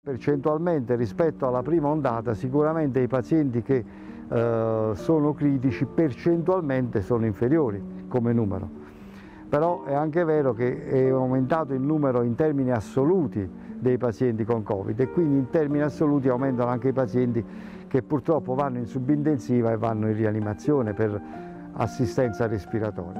Percentualmente rispetto alla prima ondata sicuramente i pazienti che sono critici percentualmente sono inferiori come numero, però è anche vero che è aumentato il numero in termini assoluti dei pazienti con Covid e quindi in termini assoluti aumentano anche i pazienti che purtroppo vanno in subintensiva e vanno in rianimazione per assistenza respiratoria.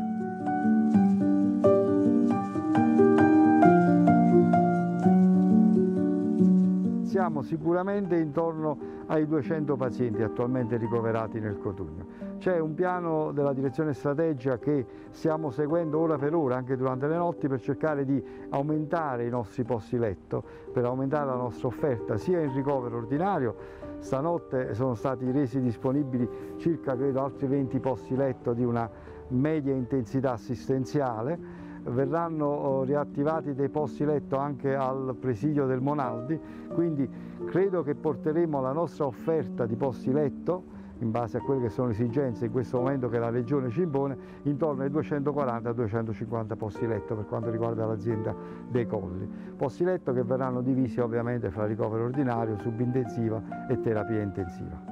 Siamo sicuramente intorno ai 200 pazienti attualmente ricoverati nel Cotugno. C'è un piano della direzione strategica che stiamo seguendo ora per ora, anche durante le notti, per cercare di aumentare i nostri posti letto, per aumentare la nostra offerta sia in ricovero ordinario. Stanotte sono stati resi disponibili circa, credo, altri 20 posti letto di una media intensità assistenziale. Verranno riattivati dei posti letto anche al presidio del Monaldi, quindi credo che porteremo la nostra offerta di posti letto, in base a quelle che sono le esigenze in questo momento che la Regione ci impone, intorno ai 240-250 posti letto per quanto riguarda l'azienda dei Colli. Posti letto che verranno divisi ovviamente fra ricovero ordinario, subintensiva e terapia intensiva.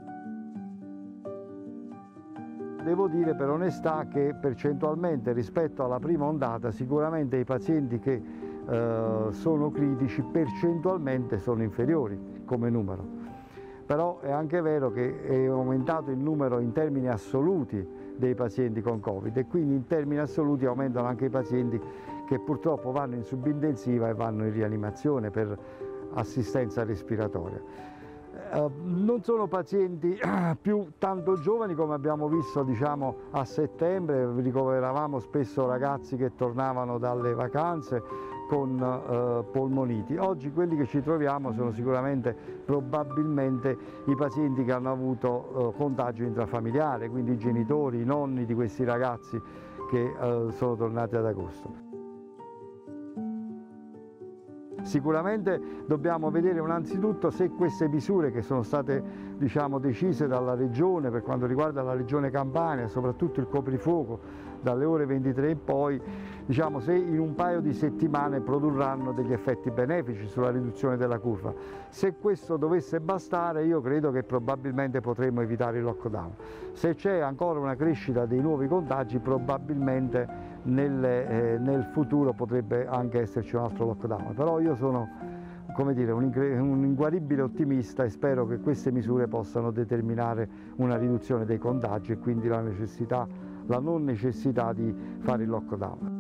Devo dire per onestà che percentualmente rispetto alla prima ondata sicuramente i pazienti che sono critici percentualmente sono inferiori come numero, però è anche vero che è aumentato il numero in termini assoluti dei pazienti con Covid e quindi in termini assoluti aumentano anche i pazienti che purtroppo vanno in subintensiva e vanno in rianimazione per assistenza respiratoria. Non sono pazienti più tanto giovani come abbiamo visto a settembre, ricoveravamo spesso ragazzi che tornavano dalle vacanze con polmoniti. Oggi quelli che ci troviamo sono sicuramente probabilmente i pazienti che hanno avuto contagio intrafamiliare, quindi i genitori, i nonni di questi ragazzi che sono tornati ad agosto. Sicuramente dobbiamo vedere innanzitutto se queste misure che sono state decise dalla Regione per quanto riguarda la Regione Campania, soprattutto il coprifuoco dalle ore 23 in poi, se in un paio di settimane produrranno degli effetti benefici sulla riduzione della curva. Se questo dovesse bastare io credo che probabilmente potremo evitare il lockdown. Se c'è ancora una crescita dei nuovi contagi probabilmente nel futuro potrebbe anche esserci un altro lockdown, però io sono un inguaribile ottimista e spero che queste misure possano determinare una riduzione dei contagi e quindi la non necessità di fare il lockdown.